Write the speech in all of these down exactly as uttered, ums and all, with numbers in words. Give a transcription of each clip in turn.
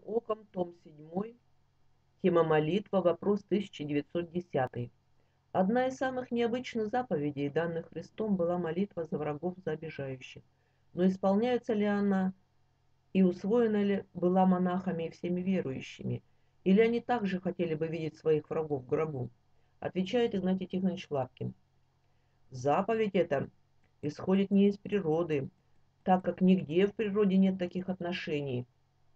оком, том седьмой, тема молитва, вопрос тысяча девятьсот десятый. Одна из самых необычных заповедей, данных Христом, была молитва за врагов, за обижающих. Но исполняется ли она и усвоена ли была монахами и всеми верующими? Или они также хотели бы видеть своих врагов в гробу? Отвечает Игнатий Тихонович Лапкин. Заповедь эта исходит не из природы, так как нигде в природе нет таких отношений.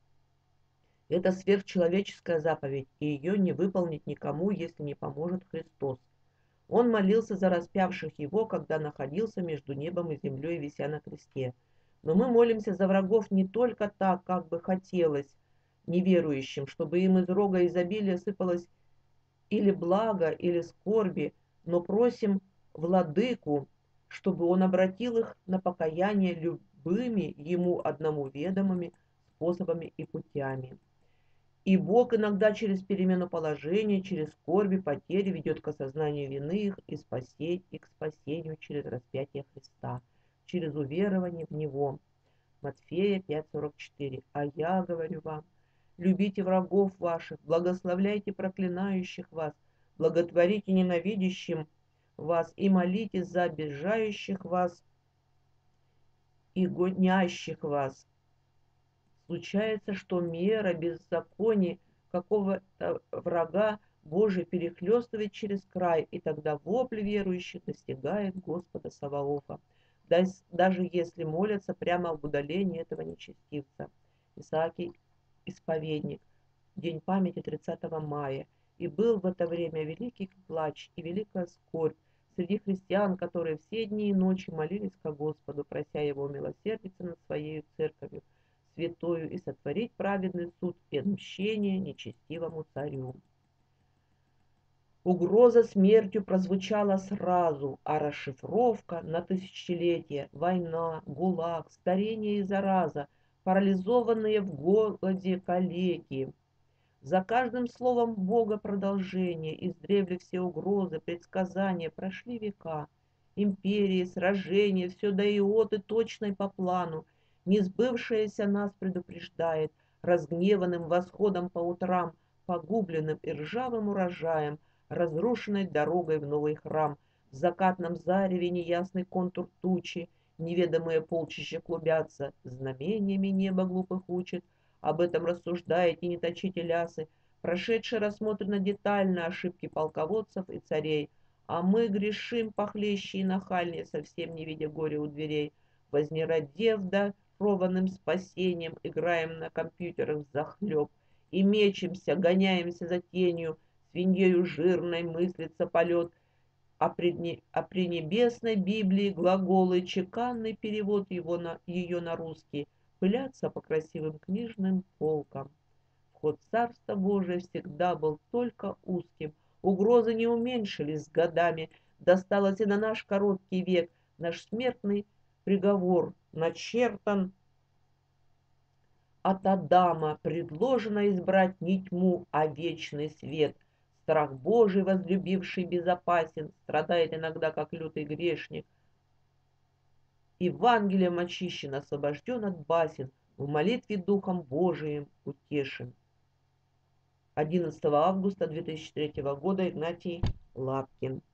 Это сверхчеловеческая заповедь, и ее не выполнить никому, если не поможет Христос. Он молился за распявших его, когда находился между небом и землей, вися на кресте. Но мы молимся за врагов не только так, как бы хотелось неверующим, чтобы им из рога изобилия сыпалось или благо, или скорби, но просим Владыку, чтобы он обратил их на покаяние любыми ему одному ведомыми способами и путями. И Бог иногда через перемену положения, через скорби, потери ведет к осознанию вины их и, спасеть, и к спасению через распятие Христа, через уверование в Него. Матфея пять сорок четыре. А я говорю вам, любите врагов ваших, благословляйте проклинающих вас, благотворите ненавидящим вас и молитесь за обижающих вас и гонящих вас. Случается, что мера беззакония какого-то врага Божий перехлестывает через край, и тогда вопль верующих достигает Господа Саваофа, даже если молятся прямо об удалении этого нечестивца. Исаакий Исповедник. День памяти тридцатого мая. И был в это время великий плач и великая скорбь среди христиан, которые все дни и ночи молились ко Господу, прося Его милосердиться над Своей церковью святою и сотворить праведный суд и отмщение нечестивому царю. Угроза смертью прозвучала сразу, а расшифровка на тысячелетия, война, гулаг, старение и зараза, парализованные в голоде калеки. За каждым словом Бога продолжение, издревле все угрозы, предсказания, прошли века. Империи, сражения, все до иоты точной по плану, несбывшееся нас предупреждает, разгневанным восходом по утрам, погубленным и ржавым урожаем, разрушенной дорогой в новый храм, в закатном зареве неясный контур тучи, неведомые полчища клубятся, знамениями небо глупых учит, об этом рассуждаете, не точите лясы, прошедшие рассмотрено детально ошибки полководцев и царей, а мы грешим похлеще и нахальнее, совсем не видя горя у дверей, вознеродев дарованным спасением, играем на компьютерах взахлеб и мечемся, гоняемся за тенью, свиньею жирной мыслится полет, а при, а при небесной Библии глаголы, чеканный перевод его на, ее на русский, пылятся по красивым книжным полкам. Вход в Царство Божие всегда был только узким, угрозы не уменьшились с годами, досталось и на наш короткий век, наш смертный приговор начертан от Адама, предложено избрать не тьму, а вечный свет. Страх Божий, возлюбивший, безопасен, страдает иногда, как лютый грешник. Евангелием очищен, освобожден от басен, в молитве Духом Божиим утешен. одиннадцатого августа две тысячи третьего года. Игнатий Лапкин.